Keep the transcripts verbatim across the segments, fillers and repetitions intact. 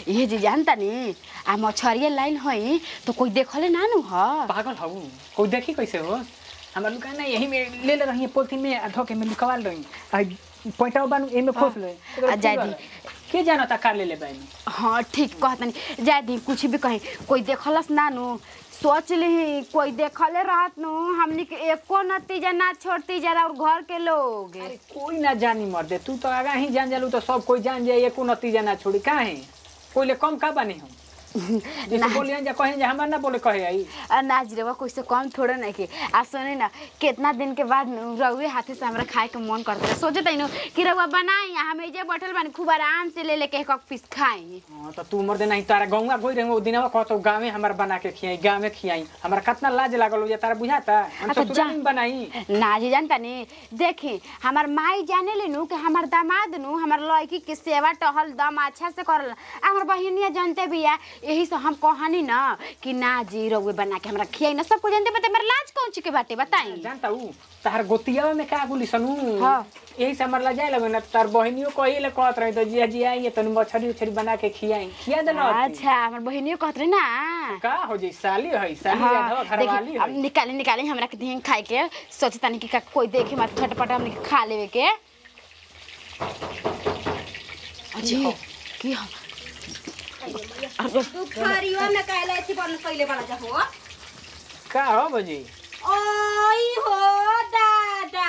ये जी जानता नी आ मछरिया लाइन है तो कोई देखले ना नु ह पागल हूँ कोई देखी कैसे हो हमार लुका ना यही में ले ले रही पोलिथीन में धोके में लुकवाल रही पैंटा बानू एमे खोस ले जादी के जाना ता का ले ले बानी। हां ठीक कहतनी जादी कुछ भी कहे कोई देखलस ना नु सोच ली कोई देखले रहत नु हमनी के एको नतीजा ना छोड़ती जरा और घर के लोग अरे कोई ना जानी मर दे तू तो आगा ही जान जालू तो सब कोई जान जाए एको नतीजा ना छोड़ी काहे कोई ले कम का बानी हम जैसे बोलिए जा कहीं जा हमार ना बोले कहे आई अनाज रेवा कोई से कम थोड़ा नहीं के आ सुने ना कितना दिन के बाद रउए हाथे से हमरा खाए के मन करता है सोचे तइनो कि रउआ बनाई हम एजे बैठल बानी खूब आराम से ले लेके एक पीस खाई। हां तो तू मर दे नहीं तारा गौवा गोई रहे ओ दिनवा कहतो गांव में हमरा बना के खियाई गांव में खियाई हमरा कितना लाज लागल हो जा तारा बुझाता हम ससुराल में बनाई ना जी जानता नी देखी हमार माई जाने लेनु कि हमार दामाद नु हमार लड़की के सेवा टहल दम अच्छा से करल हमर बहिनिया जानते बिया यही से हम कहानी ना कि ना जी रउए बना के हमरा खियाई ना सब कुछ जानते बता मेरा लाज कौन ची के बाटे बताई जानता हूं तार गोतिया में का गुली सनु हां यही से हमरा जाए लगे ना तार बहिनियो कहिले कहत रही तो जिया जी आई तनु मछरी उछरी बना के खियाई खिया दे ना अच्छा हमर बहिनियो कहत रहे ना का हो जी साली है साली यादव घरवाली है निकाले निकाले हमरा के दिन खाए के सोचता नहीं कि कोई देखे मत छटपट हमने खा लेवे के जी की हम दुखरियो में कहले थी बन पहले वाला जा हो का हो बजी ओई हो दादा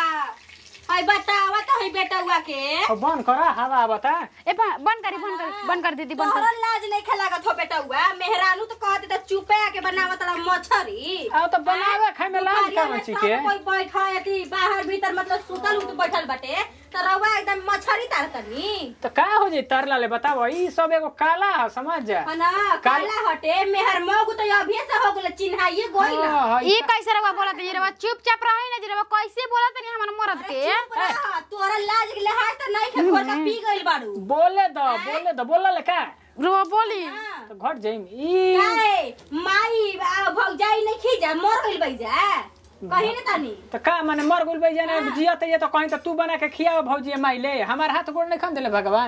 आई बतावा तो है बेटा हुआ के अब बंद करा हवा बता ए बंद करी बंद कर बंद कर दीदी बंद कर तोहर लाज नहीं खे लागत हो बेटा हुआ मेहरानू तो कहते त चुपे आके बनावत रहा मछरी आ तो बनावे खाए में लाज का मची के कोई बैठा है बाहर भीतर मतलब सुतल उत बैठल बाटे त रवा एकदम मछरी तार तनी तो का हो जे तरला ले बताओ ई सब एगो काला है समझ जा ना काला हटे मेहर मगु तो अभी से हो गेल चिन्हाइए गोई ना ई कैसे रवा बोलत ये रवा चुपचाप रही ना जे रवा कैसे बोलत नहीं हमर मरद के तोरा लाज के लिहाज त नहीं खे घोर का पी गइल बाड़ू बोले दो बोले दो बोला ले का रवा बोली तो घट जाई ई काहे माई भौजाई नहीं खीजा मर गइल बई जा कहीं न तानी तो का माने मर गुल बई जाने जियत ये तो कहीं तो तू बना के खियाओ भौजी माई ले हमार हाथ गोड़ नहीं खन देले भगवान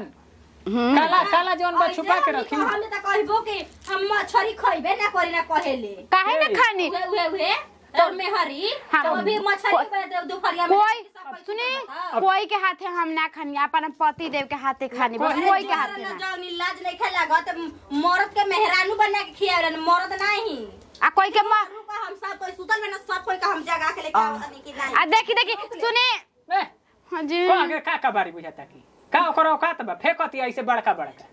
काला काला जोन बा छुपा के रखी हम त कहबो कि हम मछरी खइबे ना करी ना कहेले काहे ना खानी उहे उहे उहे तो मेहरी तो अभी मछरी पे दोपहरिया में कोई सुनी कोई के हाथे हम ना खानी अपन पति देव के हाथे खानी बस कोई के हाथे ना जौनी लाज नहीं खे लागत मर्द के मेहरानू बना के खियावलन मर्द नहीं आ कोई के मां हम सब कोई सुतल में ना सब कोई का हम जगा के लेके आवत नहीं कि नहीं आ देखी देखी सुनी ए हां जी को के का का बारी बुझाता की का ओकरा औकात बा फेकती ऐसे बड़का बड़का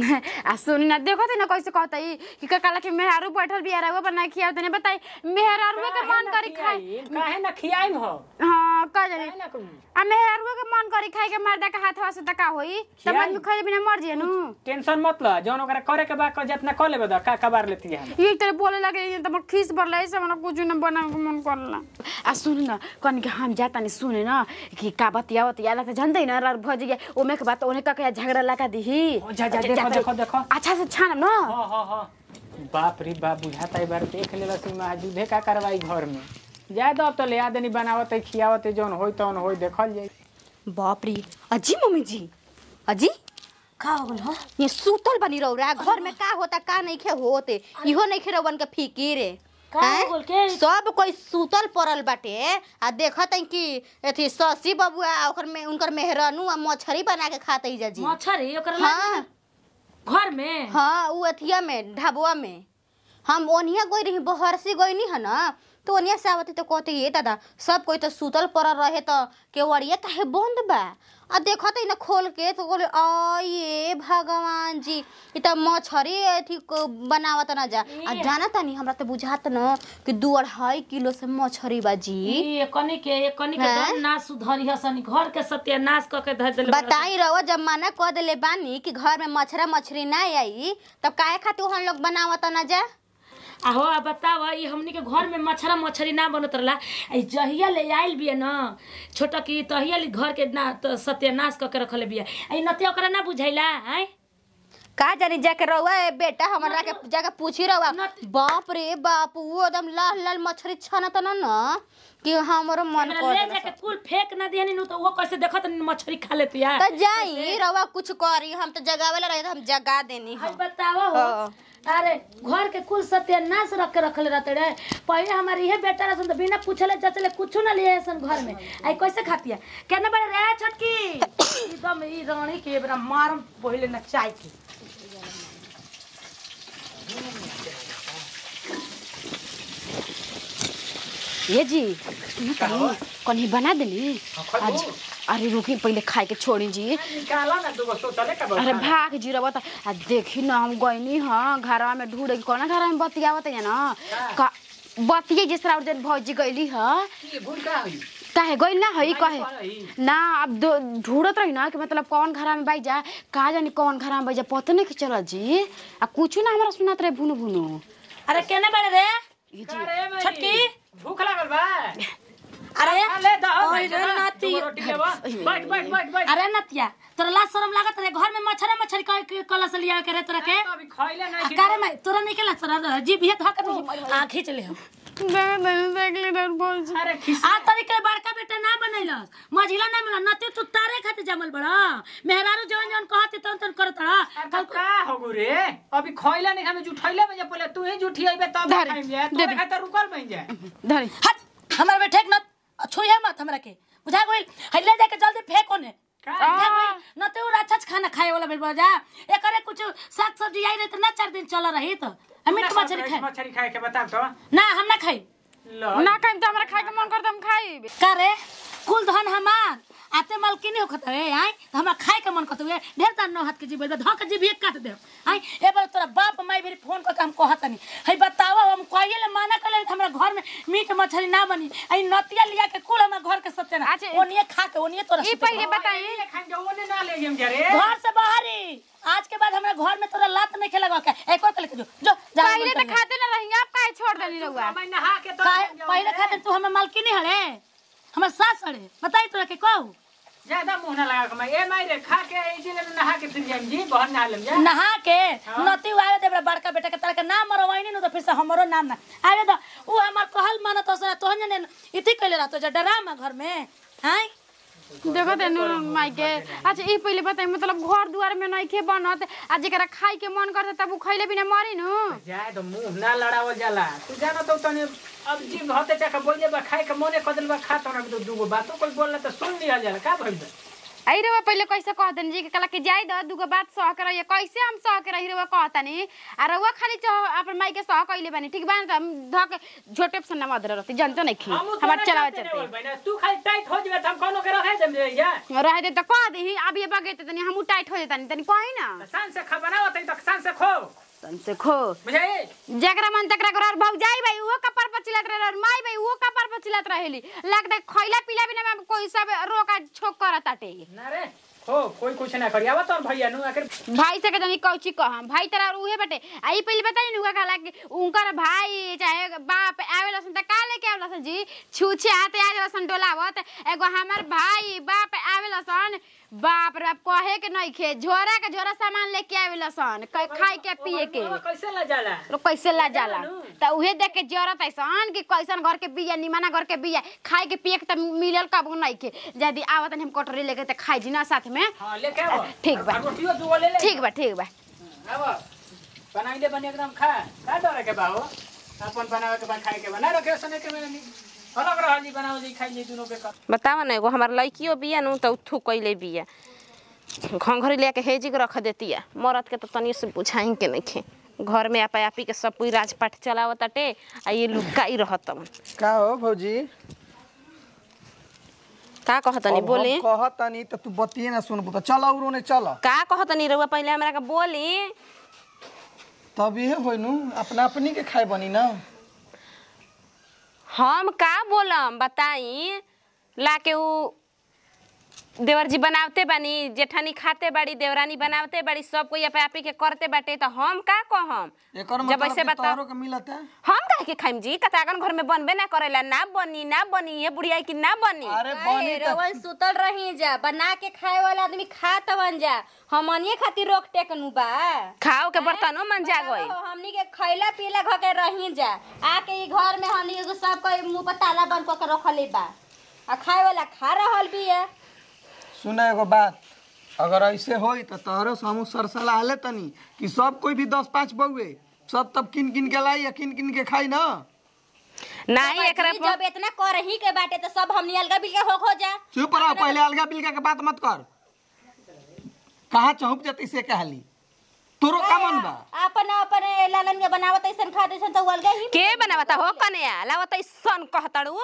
आ सुन ना देखो ती ना कैसे कहता ई कि काला के मेहरारू बैठल भी आरा बना खिया तने बताई मेहरारू के मन करी खाए काहे ना खियाई हो हां का जाने आ मेहरारू के मन करी खाए के मर्दा के हाथवा से त का होई तब आदमी खाए बिना मर जे नु टेंशन मत ल जौन ओकरा करे के बा क जितना कर लेबे द का कबार लेती है ये तेरे बोले लगे ये त खीस भरला ऐसे मने कुछ न बना के मन करला आ सुन ना कन के हम जाता नहीं सुने ना कि का बतिया बतिया ला त जानदै ना भज गया ओमे के बात ओने का के झगड़ा लगा दीही जा जा देखो देखो देखो अच्छा से छानम ना हां हां हां बाप रे बाप बुझाता है बार देख लेला से मौजूदे का करवाई घर में जाय दो तो ले आदनी बनावत है खियावत है जोन होई तौन होई देखल जाई बाप रे अजी मम्मी जी अजी का हो गल हो ये सूतल बनी रहो रा घर में का होता का नहीं खे होते इहो नहीं खे बन के फिकिर का बोल के सब कोई सूतल पड़ल बाटे आ देखत है कि एथी ससी बबुआ ओकर में उनकर मेहरानू आ मछरी बना के खाते जा जी मछरी ओकर हां घर में हां उ अथिया में ढाबवा में हम ओनिया गई रही बहरसी गई नहीं है ना तो ओनिया से आवती तो कहते ये दादा सब कोई तो सूतल पड़ रहे तो केवड़िया काहे बंद बा आ देखत है ना खोल के तो बोले आ ये भगवान जी इ त मछरी अथी बनावत ना जा आ जाना तनी हमरा तो बुझात न कि दो अढ़ाई किलो से मछरी बा जी ये कनी के ये कनी के दर ना सुधरी हसनी घर के सत्यानाश क के धर देले बताई रहो जब मना क देले बानी कि घर में मछरा मछरी ना आई तब काहे खातिर हम लोग बनावत ना जा आहो आ बतावा ये हमनी के घर में मछरा मछरी ना बनत रहला ए जहिया ले आइल बिया ना छोटा की तहिया ले घर के ना तो सत्यानाश क के रखले बिया ए नते ओकरा ना बुझाइला हैं का जानी जाके रहुआ ए बेटा हमरा के जाके पूछी रहुआ बाप रे बाप वो एकदम लाल लाल मछली छाना त ना न कि हमरो मन कर ले जाके कुल फेंक ना दिहनी नु तो वो कैसे देखत मछली खा लेती यार त जाई रहुआ कुछ करी हम तो जगावेला रहे हम जगा देनी हाय हम बतावा हो अरे घर के कुल सत्यानाश रख के रखले रहते रे पहले हमारी ये बेटा रसन तो बिना पूछले चचले कुछ ना लिए सन घर में आई कैसे खातिया केने बड़े रे छोटकी एकदम ई रानी के बरा मारम पहले न चाय के ये जी सुनो कहीं बना देली आज अरे रुकी पहले खाए के छोड़ी जी निकाला ना दूगो सोचले का अरे भाग जी रबत आ देखी ना हम गईनी हां घरवा में ढूंढे कोना घर में बतियावत है ना का बतिये जिस तरह जन भौजी गईली ह ये भूल का हुई काहे गइल ना हई कहे ना अब ढूंढत रही ना कि मतलब कौन घर में बाई जा का जानी कौन घर में बाई जा पता नहीं चला जी आ कुछ ना हमरा सुनात रहे भुनु भुनु अरे केने बड़े रे ये जी अरे छोटकी भूख लागल बा अरे ले द ओए रे नाती रोटी लेवा बैठ बैठ बैठ बैठ अरे नतिया तोरा लाज शरम लागत रे घर में मछरा मछरी कह कलस लिया करे तोरा के अभी खइले नहीं करे मैं तोरा नहीं केला तोरा जीभ ये धक आ खींच ले हम अरे खिस आ तरीके बड़का बेटा ना बनैलस मझिला ना मिला नती तू तारे खाते जमल बड़ा मेहरारू जवन जवन कहते तन तन करतड़ा कल का होगु रे अभी खइले नहीं हमें जुठैले में जे पहले तू ही जुठी आइबे तब खाइम जे तोरे खातिर रुकल बन जाए धरी हट हमर बेटे न छुइया मत हमरा के बुझा गइल हल्ले जाके जल्दी फेंक ओने न तो राक्षस खाना खाए वाला बेल बजा एकरे कुछ साग सब्जी आई रही तो ना चार दिन चल रही तो मीट मछली खाए मछली खाए के बता तो ना हम ना खाई ना खाइम तो हमरा खाए के मन करत हम खाई का रे कुल धन हमार आते मालकिनी होखत है आई तो हमरा खाए के मन करत है ढेर तार नौ हाथ के जीव धक के जीव एक काट दे आई ए बार तोरा बाप माई भी फोन करके हम कहत नहीं है बतावा हम कहिए ले माना कर ले हमरा घर में मीट मछली ना बनी आई नतिया लिया के कुल हमर घर के सत्य ना ओनिए खा के ओनिए तोरा ई पहले बताई खाइ जो ओने ना ले गेम रे घर से बाहरी आज के बाद हमरा घर में तोरा लात नहीं खेलगा के एक और के जो जो पहले तो खाते ना रही आप काहे छोड़ देली रहुआ मैं नहा के तो पहले खाते तू हमर मालकिनी हड़े हमर सास हड़े बताई तोरा के कहू ज्यादा मुंह ना लगा के मैं ए माई रे खा के ए जिले में नहा के फिर जाम जी बहन नहा लेम जा नहा के नती आवे दे बड़का बेटा के तरह के नाम मरवाइनी न तो फिर से हमरो नाम ना आवे तो उ हमर कहल मानत हो तो ने इति कइले रहतो जे डरामा घर में हाय देखो तेनु माई के अच्छा ई पहले बताई मतलब घर दुआर में नहीं खे बनत आ जेकरा खाई के मन करते तब उ खइले बिना मरी नु जाए तो मुंह ना लड़ावल जाला तू जाना तो तने अब जी घते चाका बोले बा खाए के मने कदल बा खा तो ना दूगो बातो कोई बोलला तो सुन लिया जाला का भइल आई रे पहले कैसे कह देन जी के कला के जाई द दुगो बात सह कर ये कैसे हम सह के रही रे कहतानी आ रउआ खाली अपन माई के सह कइले बानी ठीक बा त हम धक झोटे से ना मदर रहती जानतो नहीं खी हमर चलावे चलते तू खाली टाइट हो जेबे त हम कोनो के रहे जम या रह दे त कह देही अब ये बगे तनी हम टाइट हो जतानी तनी कहि ना सान से खा बनाओ तनी त सान से खो सन से खो बुझे जकरा मन तकरा घर भौ जाई भाई वो कपर पर चिलत रहे और माई भाई वो कपर पर चिलत रहेली लगदा खइला पीला बिना में कोई सब रोका छोक करताटे ना रे हो कोई कुछ ना करियावा तो भैया नु आखिर भाई से कतनी कौची कहम भाई तेरा उहे बटे आई पहले बताई नुका कहला कि उनकर भाई चाहे बाप आवेलसन त का लेके आवेलसन जी छूछे हाथे आवेलसन डोलावत एगो हमर भाई बाप आवेलसन बाप रे कहे के नहीं खे झोरा के झोरा सामान लेके आवेलसन खाए के पिए के कैसे ला जाला लो कैसे ला जाला त उहे देख के जरत ऐसन कि कैसन घर के बिया निमाना घर के बिया खाए के पिए के त मिलल काबू नहीं के यदि आवत हम कटोरी लेके त खाई जी ना साथ में हां लेके आओ ठीक बा रोटियो दुगो ले ले ठीक बा ठीक बा आबो बनाइले बने एकदम खा का डरे के बाओ अपन बनावे के बा खाए के बना रखे सने के में अलग रह जी बनाओ जी खाई जी दोनों के का बतावा ना एगो हमार लड़कियो बिया नु त उठू कइले बिया घंघरी लेके हेजी के रख देतिया मरद के तो तनी से बुझाई के नहीं घर में आपा आपी के सब पूरी राजपाट चलावताटे आ ये लुकाई रहतन का हो भौजी का कहतनी बोली कहतनी त तू बतिए ना सुनबो त चल औरो ने चल का कहतनी रउआ पहले हमरा के बोली तब ये होइनु अपना अपनी के खाए बनी ना हम का बोलम बताई लाके उ देवर जी बनावते बानी, जेठानी खाते बाड़ी, देवरानी बनावते बाड़ी, सब कोई अपने आपी के करते बाटे तो हम का कहम? एकर जब मतलब ऐसे कि बताओ तोहरो के मिलता हम काहे के खाइम जी? कतागन घर में बनबे ना करेला, ना बनी ना बनी ये बुढ़िया की ना बनी। अरे बनी त रवन सुतल रही जा, बना के खाए वाला आदमी खात बन जा, हमनिए खातिर रोक टेक नु बा। खाओ के बर्तनों मन जा गई। हमनी के खैला पीला घ के रही जा, आके ई घर में हमनी एगो सब कोई मुंह पर ताला बंद क के रखले बा, आ खाए वाला खा रहल भी है। सुना एगो बात, अगर ऐसे होई तो तोहरो से हमहू सरसला ले तनी कि सब कोई भी दस पाँच बउए सब तब किन किन के लाई या किन किन के खाई ना। नहीं एकरा जी, जब इतना करही के बाटे तो सब हमनी अलगा बिलगा हो हो जा। चुप रहो, पहले अलगा बिलगा के बात मत कर। कहाँ चौंक जाती से कहली तोरो का मन बा? अपन अपन लालन के बनावत ऐसन खा देसन तो अलगा ही के बनावता हो कन्या लावत सन कहतड़ू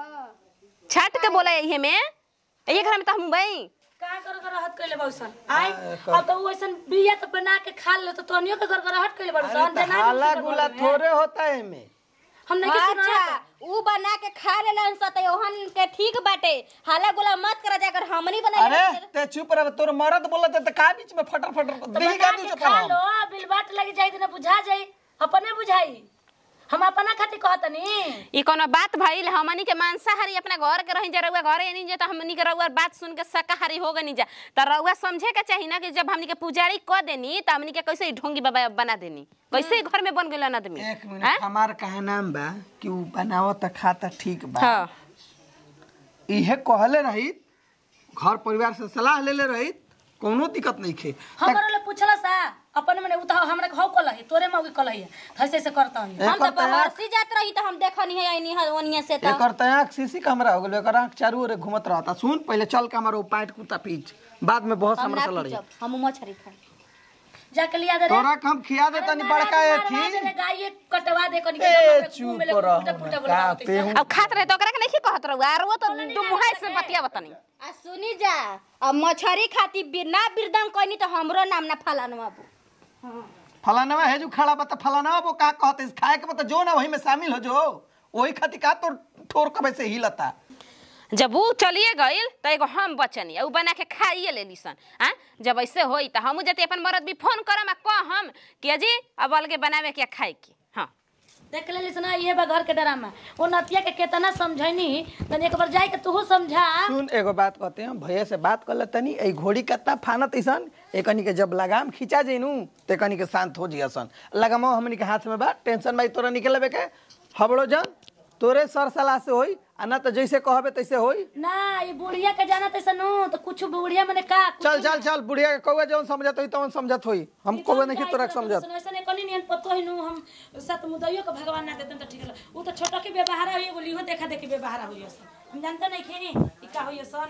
छाट के बोला ये में ये घर में तो हम भाई का कर कर रहत कइले बौसन आई अब तो वैसन बिया तो बना के खा ले तो तोनियो के कर कर रहत कइले बौसन जना हाला गुला थोड़े होता है में। हम नहीं के सुना अच्छा ऊ बना के खा लेलन स त ओहन के ठीक बाटे, हाला गुला मत करा जाकर हमनी बनाई। अरे ते चुप रह, तोर मरद बोलत त का बीच में फटर फटर दिल का दी खा लो बिलबाट लगी जाई त बुझा जाई, अपने बुझाई। हम अपना खातिर कहतनी ई कोनो बात भइल? हमनी के मांसाहारी अपना घर के रही जा, रउआ घरे नहीं जा तो हमनी के रउआ बात सुन के शाकाहारी हो गनी जा, त रउआ समझे के चाहिए ना कि जब हमनी के पुजारी क देनी त हमनी के कैसे ढोंगी बाबा बना देनी, कैसे घर में बन गेलन आदमी। एक मिनट, हमार कहा नाम बा कि ऊ बनावत खाता ठीक बा। हां इहे कहले रही, घर परिवार से सलाह लेले रही, कोनो दिक्कत नहीं खे। हमरो ले पूछला सा अपन मने उता हमरा के हौ कलही तोरे मौगी कलही ऐसे ऐसे करता हूं। हम तो बहरसी जात रही त हम देखनी है आईनी है ओनिया से त एकर तयाक सीसी कैमरा हो गेल, एकर आंख चारू ओरे घुमत रहता। सुन पहले चल के हमारो पैंट कुत्ता पीछ, बाद में बहुत हम समस्या ना लड़ी। हम मछरी खा जाके लिया दे रे तोरा हम खिया दे तनी बड़का एथी। गाय कटवा दे कनी ए के चुप में रह फुटा फुटा का बोलत पेहू। अब खात रहे तो ओकरा के नहीं कहत रहुआ, और वो तो दू मुहाई से बतिया बतानी। आ सुनी जा, अब मछरी खाती बिना बिरदम कहनी तो हमरो नाम ना फलाना बाबू। हां फलाना है जो खड़ा बता, फलाना वो का कहते खाए के बता जो ना वही में शामिल हो जो, वही खातिर का तोर ठोर कबे से हिलता। जब वो चलिए गइल तो एगो हम बचनी उ बना के खाइए ले लीसन। हां जब ऐसे होई त हमहू जते अपन मरद भी फोन करम आ कहम कि अजी अब अलगे बनावे के खाए की। हां देख ले लिसना ये बा घर के ड्रामा वो नतिया के केतना समझैनी तनी एक बार जाई के तू समझा। सुन एगो बात कहते हैं, भैया से बात कर ले तनी, ए घोड़ी कत्ता फानत ऐसन एकनी के जब लगाम खींचा जइनू ते कनी के शांत हो जियसन। लगाम हमनी के हाथ में बा, टेंशन भाई तोरा निकलबे के हबड़ो जान तोरे सर सलाह से होई, आ ना तो जैसे कहबे तैसे होई ना। ये बुढ़िया के जाना तैसे नो तो कुछ बुढ़िया मने का चल चल चल बुढ़िया के कौवा जौन समझत होई तौन समझत होई, हम कौवा नहीं तोरा समझत। ऐसा ने कनी नियन पतो है नु हम सत मुदइयो के भगवान ना देतन त ठीक है। उ तो छोटा के व्यवहार होई, एगो लिहो देखा देखी व्यवहार होई। हम जानते नहीं खे ई का होई सन।